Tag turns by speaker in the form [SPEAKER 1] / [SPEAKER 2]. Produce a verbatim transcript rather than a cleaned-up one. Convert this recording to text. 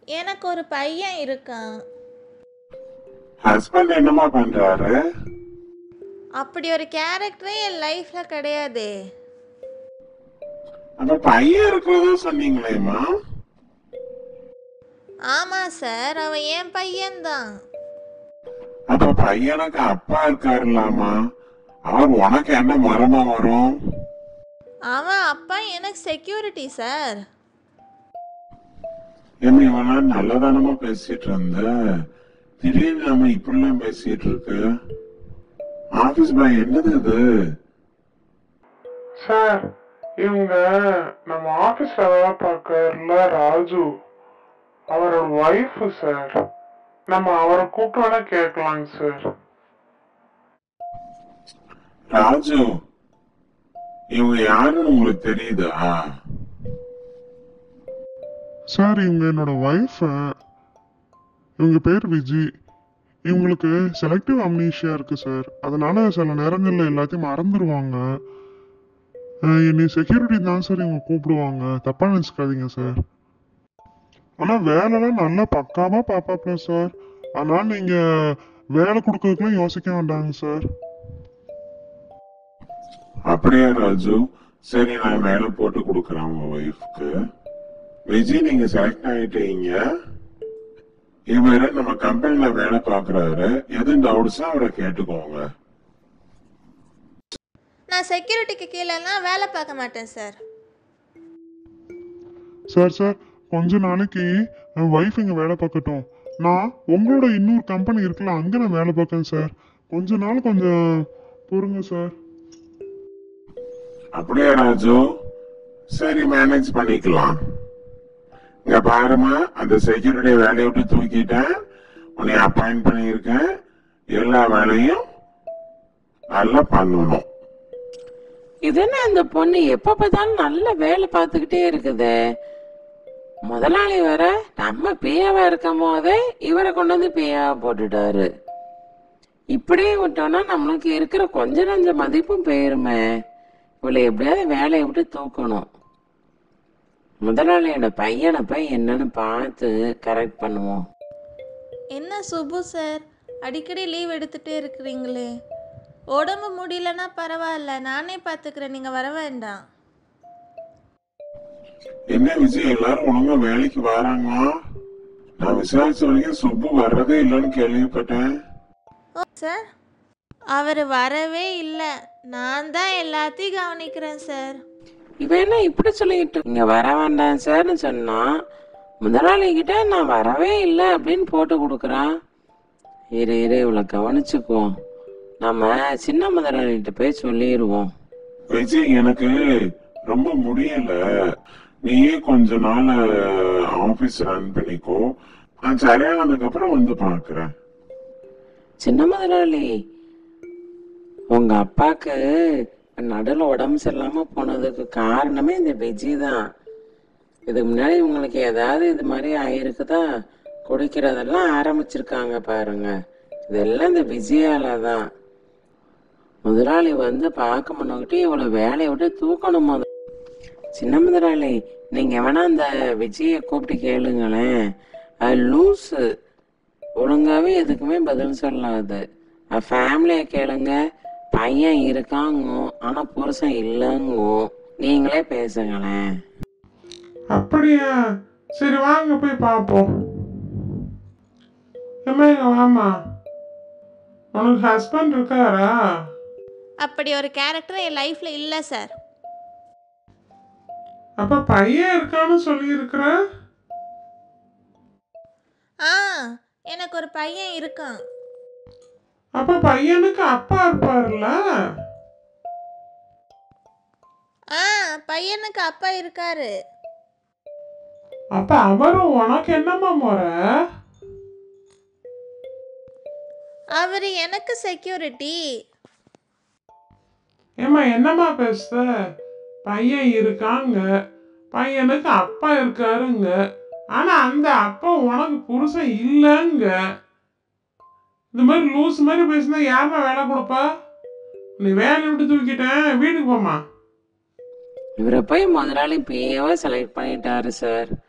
[SPEAKER 1] எனக்கு ஒரு பையன் இருக்கான்.
[SPEAKER 2] ஹஸ்பண்ட் என்னமா பண்றாரு?
[SPEAKER 1] அப்படி ஒரு கேரக்டரே என் லைஃப்ல கிடையாது.
[SPEAKER 2] அப்ப பையன் இருக்கிறதா சொன்னீங்களேம்மா?
[SPEAKER 1] ஆமா சார், அவன் என் பையன்தான்.
[SPEAKER 2] அப்ப பையனுக்கு அப்பா இருக்காருலாமா? அவர் உனக்கு என்ன மரமா வரும்?
[SPEAKER 1] அவன் அப்பா எனக்கு செக்யூரிட்டி சார்.
[SPEAKER 2] என்ன இவனா நல்லதானமா பேசிட்டு இருந்த, திடீர்னு நம்ம இப்படிலாம் பேசிட்டு இருக்கு. ஆபீஸ் பாய் என்னது இது?
[SPEAKER 3] சார், இவங்க நம்ம ஆபீஸ்ல வேலை பார்க்கறல ராஜு, அவரோட ஒய்ஃப் சார். நம்ம அவரை கூப்பிட்டு கேட்கலாங்க சார்.
[SPEAKER 2] ராஜு, இவங்க யாருன்னு உங்களுக்கு தெரியுதா?
[SPEAKER 3] சார், இவங்க என்னோட ஒய்ஃப். இவங்க பேர் விஜி. இவங்களுக்கு செலக்டிவ் அம்னீஷியா இருக்கு சார். அதனால சில நேரங்கள்ல எல்லாத்தையும் மறந்துடுவாங்க. என்னை செக்யூரிட்டி தான் சார் இவங்க கூப்பிடுவாங்க, தப்பா நினைச்சுக்காதீங்க சார். ஆனா வேலைலாம் நல்லா பக்காவா பாப்பாப்ல சார். அதனால நீங்க வேலை கொடுக்கறதுக்குலாம் யோசிக்க வேண்டாங்க சார்.
[SPEAKER 2] அப்படியே ராஜு, சரி நான் வேலை போட்டு கொடுக்குறேன் உங்க ஒய்ஃப்க்கு. விஜய், நீங்க செலக்ட் ஆயிட்டீங்க. இவரு நம்ம கம்பெனில வேலை பாக்குறாரு. எதுவும் டவுட்ஸா அவரை கேட்டுக்கோங்க.
[SPEAKER 1] நான் செக்யூரிட்டிக்கு கீழெல்லாம் வேலை பார்க்க மாட்டேன் சார்.
[SPEAKER 3] சார் சார் கொஞ்ச நாளைக்கு என் ஒய்ஃப் இங்க வேலை பார்க்கட்டும். நான் உங்களோட இன்னொரு கம்பெனி இருக்குல்ல, அங்க நான் வேலை பார்க்கேன் சார். கொஞ்ச நாள் கொஞ்சம் பொறுங்க சார்.
[SPEAKER 2] அப்படியே ராஜு, சரி மேனேஜ் பண்ணிக்கலாம். இங்க பாருமா, அந்த செக்யூரிட்டி வேலையை விட்டு தூக்கிட்டேன், உன்னை அப்பாயிண்ட் பண்ணியிருக்கேன். எல்லா வேலையும் நல்லா பண்ணணும்.
[SPEAKER 4] இது என்ன இந்த பொண்ணு எப்ப பார்த்தாலும் நல்ல வேலை பார்த்துக்கிட்டே இருக்குது. முதலாளி வர நம்ம பிஏவா இருக்கும் போதே இவரை கொண்டு வந்து பிஏவா போட்டுட்டாரு. இப்படியே விட்டோம்னா நம்மளுக்கு இருக்கிற கொஞ்ச நஞ்ச மதிப்பும் போயிருமே. இவளை எப்படியாவது வேலையை விட்டு தூக்கணும். முதலாளியோட பையனை போய் என்னன்னு பார்த்து கரெக்ட் பண்ணுவோம்.
[SPEAKER 1] என்ன சுபு சார், அடிக்கடி லீவ் எடுத்துகிட்டே இருக்கிறீங்களே. உடம்பு முடியலன்னா பரவாயில்ல, நானே பார்த்துக்கிறேன், நீங்கள் வர வேண்டாம்.
[SPEAKER 2] என்ன விஜய், எல்லாரும் ஒழுங்கா வேலைக்கு வராங்களா? நான் விசாரிச்ச வரைக்கும் சுப்பு வர்றதே இல்லைன்னு கேள்விப்பட்டேன்.
[SPEAKER 1] ஓ சார், அவர் வரவே இல்லை, நான் தான் எல்லாத்தையும் கவனிக்கிறேன் சார்.
[SPEAKER 4] இவன் என்ன இப்படி சொல்லிக்கிட்டு இங்க வர வேண்டாம் சார்னு சொன்னா, முதலாளி கிட்ட நான் வரவே இல்லை அப்படின்னு போட்டு கொடுக்குறான். இரு இரு இவளை கவனிச்சுக்குவோம். நம்ம சின்ன முதலாளிகிட்ட போய் சொல்லிடுவோம்.
[SPEAKER 2] விஜய், எனக்கு ரொம்ப முடியல, நீயே கொஞ்ச நாள் ஆபீஸ் ரன் பண்ணிக்கோ. நான் சரியானதுக்கு அப்புறம் வந்து பாக்குறேன்.
[SPEAKER 4] சின்ன முதலாளி, உங்க அப்பாக்கு நடுவில் உடம்பு சரியில்லாம போனதுக்கு காரணமே இந்த விஜய் தான். இதுக்கு முன்னாடி உங்களுக்கு ஏதாவது இது மாதிரி ஆயிருக்குதா? குடிக்கிறதெல்லாம் ஆரம்பிச்சிருக்காங்க பாருங்க. இதெல்லாம் இந்த விஜயால தான். முதலாளி வந்து பார்க்க முன்னகிட்டு இவ்வளவு வேலையை விட்டு தூக்கணும். முத சின்ன முதலாளி, நீங்க வேணா அந்த விஜயை கூப்பிட்டு கேளுங்களேன். அது லூஸு, ஒழுங்காவே எதுக்குமே பதில் சொல்லாது. ஃபேமிலியை கேளுங்க, பையன் இருக்காங்க ஆனா புருஷன் இல்லைங்க. நீங்களே பேசுங்களேன்.
[SPEAKER 3] அப்படியா? சரி வாங்க போய் பார்ப்போம். எம்மா வாமா, உனக்கு ஹஸ்பண்ட் இருக்காரா?
[SPEAKER 1] அப்படி ஒரு கேரக்டர் என் லைஃப்பில் இல்லை சார்.
[SPEAKER 3] அப்ப பையன் இருக்கான்னு சொல்லியிருக்கிற?
[SPEAKER 1] ஆ, எனக்கு ஒரு பையன் இருக்கான்.
[SPEAKER 3] அப்ப பையனுக்கு அப்பா இருப்பார்ல?
[SPEAKER 1] ஆ, பையனுக்கு அப்பா இருக்காரு.
[SPEAKER 3] அப்ப அவரும் உனக்கு என்னம்மா முறை?
[SPEAKER 1] அவரு எனக்கு செக்யூரிட்டி.
[SPEAKER 3] ஏம்மா என்னம்மா பேசுத? பையன் இருக்காங்க, பையனுக்கு அப்பா இருக்காருங்க, ஆனா அந்த அப்பா உனக்கு புருஷன் இல்லைங்க. இந்த மாதிரி லூஸ் மாதிரி பேசினா யாருமா வேலை கொடுப்பா? நீ வேலை விட்டு தூக்கிட்டேன், வீட்டுக்கு போமா.
[SPEAKER 4] இவரை போய் முதலாளி பிஏவா செலக்ட் பண்ணிட்டாரு சார்.